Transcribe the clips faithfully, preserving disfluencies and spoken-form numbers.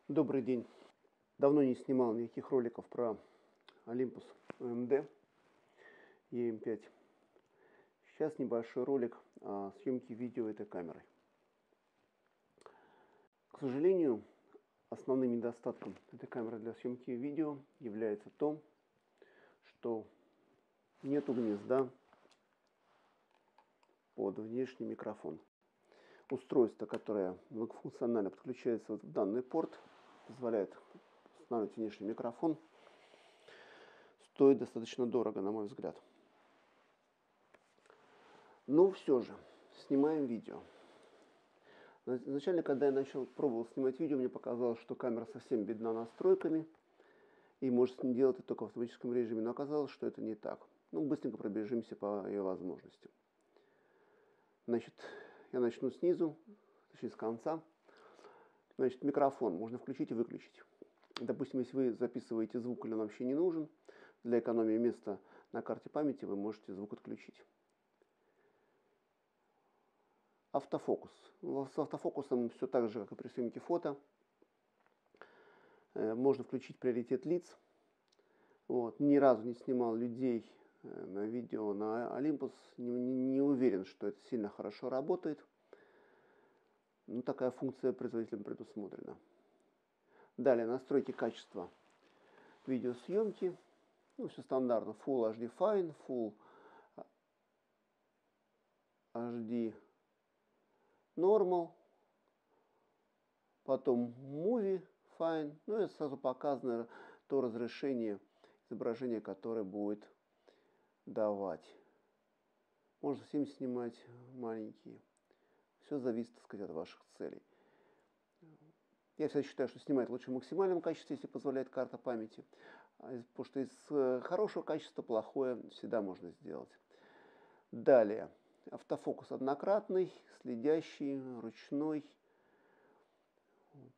Добрый день. Давно не снимал никаких роликов про Olympus о эм дэ и эм пять. Сейчас небольшой ролик о съемке видео этой камерой. К сожалению, основным недостатком этой камеры для съемки видео является то, что нету гнезда под внешний микрофон. Устройство, которое многофункционально подключается в данный порт, позволяет устанавливать внешний микрофон, стоит достаточно дорого, на мой взгляд. Но все же, снимаем видео. Изначально, когда я начал пробовал снимать видео, мне показалось, что камера совсем бедна настройками и может делать это только в автоматическом режиме, но оказалось, что это не так. Ну, быстренько пробежимся по ее возможностям. Значит, я начну снизу, точнее с конца. Значит, микрофон можно включить и выключить. Допустим, если вы записываете звук или он вообще не нужен, для экономии места на карте памяти вы можете звук отключить. Автофокус. С автофокусом все так же, как и при съемке фото. Можно включить приоритет лиц. Вот. Ни разу не снимал людей на видео на Olympus. Не, не, не уверен, что это сильно хорошо работает. Но такая функция производителем предусмотрена. Далее настройки качества видеосъемки. Ну, все стандартно. Full эйч ди Fine, Full эйч ди Normal, потом Movie Fine, ну и сразу показано то разрешение изображения, которое будет давать. Можно всем снимать маленькие. Все зависит, так сказать, от ваших целей. Я всегда считаю, что снимать лучше в максимальном качестве, если позволяет карта памяти. Потому что из хорошего качества плохое всегда можно сделать. Далее. Автофокус однократный, следящий, ручной. Вот.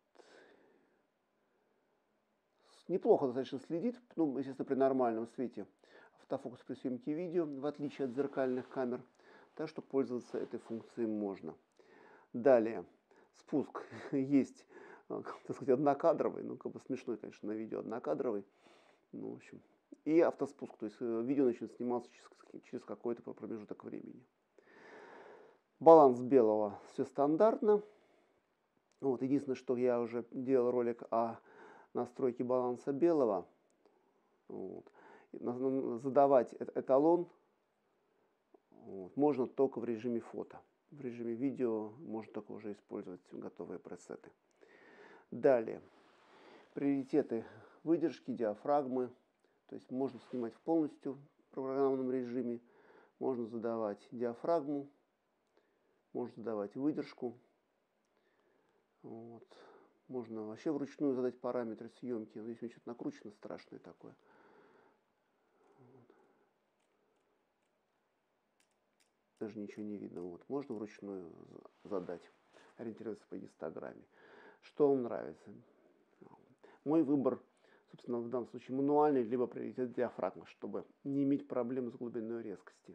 Неплохо достаточно следит, ну, естественно, при нормальном свете. Автофокус при съемке видео, в отличие от зеркальных камер. Так что пользоваться этой функцией можно. Далее. Спуск есть, так сказать, однокадровый. Ну, как бы смешной, конечно, на видео однокадровый. Ну, в общем. И автоспуск. То есть видео начнет сниматься через, через какой-то промежуток времени. Баланс белого все стандартно. Вот, единственное, что я уже делал ролик о настройке баланса белого. Вот. Задавать эталон вот, можно только в режиме фото. В режиме видео можно только уже использовать готовые пресеты. Далее. Приоритеты выдержки, диафрагмы. То есть можно снимать в полностью программном режиме. Можно задавать диафрагму. Можно задавать выдержку. Вот. Можно вообще вручную задать параметры съемки. Здесь у меня что-то накручено страшное такое. Вот. Даже ничего не видно. Вот. Можно вручную задать. Ориентироваться по гистограмме. Что вам нравится? Мой выбор, собственно, в данном случае мануальный, либо приоритет диафрагмы, чтобы не иметь проблем с глубиной резкости.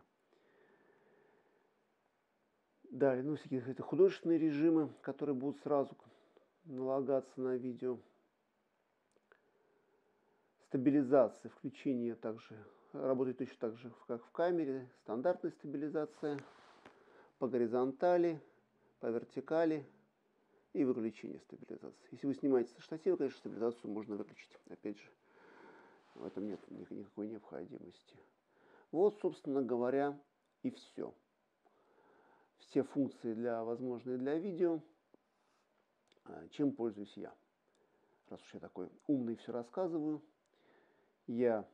Далее, ну, всякие это художественные режимы, которые будут сразу налагаться на видео. Стабилизация, включение также работает точно так же, как в камере. Стандартная стабилизация по горизонтали, по вертикали и выключение стабилизации. Если вы снимаете со штатива, конечно, стабилизацию можно выключить. Опять же, в этом нет никакой необходимости. Вот, собственно говоря, и все. Все функции для возможные для видео. Чем пользуюсь я? Раз уж я такой умный все рассказываю, я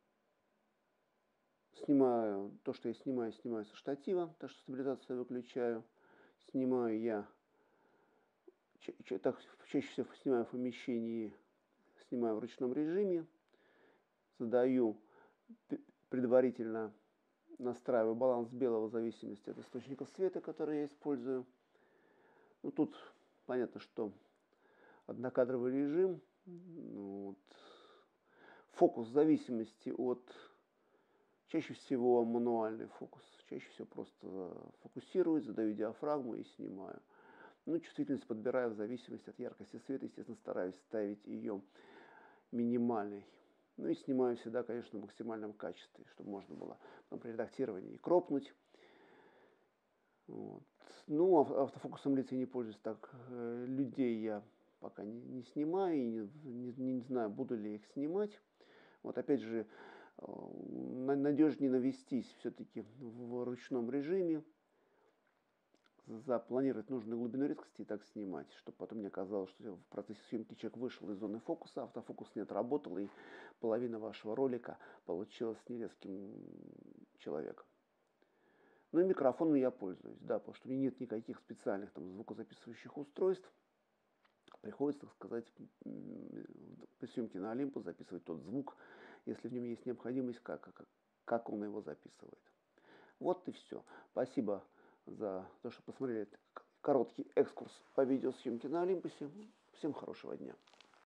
снимаю то, что я снимаю, снимаю со штатива, так что стабилизацию я выключаю. Снимаю я, так, чаще всего снимаю в помещении, снимаю в ручном режиме, задаю предварительно, настраиваю баланс белого в зависимости от источников света, которые я использую. Ну, тут понятно, что однокадровый режим, ну, вот, фокус в зависимости от, чаще всего мануальный фокус, чаще всего просто фокусирую, задаю диафрагму и снимаю. Ну, чувствительность подбираю в зависимости от яркости света. Естественно, стараюсь ставить ее минимальной. Ну и снимаю всегда, конечно, в максимальном качестве, чтобы можно было потом при редактировании и кропнуть. Вот. Ну, автофокусом лица не пользуюсь, так э, людей я пока не, не снимаю, и не, не, не знаю, буду ли их снимать. Вот опять же, э, надежнее навестись все-таки в ручном режиме, запланировать нужную глубину резкости и так снимать, чтобы потом не оказалось, что в процессе съемки человек вышел из зоны фокуса, автофокус не отработал, и половина вашего ролика получилась нерезким человеком. Ну и микрофоном я пользуюсь, да, потому что у меня нет никаких специальных там звукозаписывающих устройств. Приходится, так сказать, при съемке на Olympus записывать тот звук, если в нем есть необходимость, как, как, как он его записывает. Вот и все. Спасибо за то, что посмотрели этот короткий экскурс по видеосъемке на Олимпусе. Всем хорошего дня.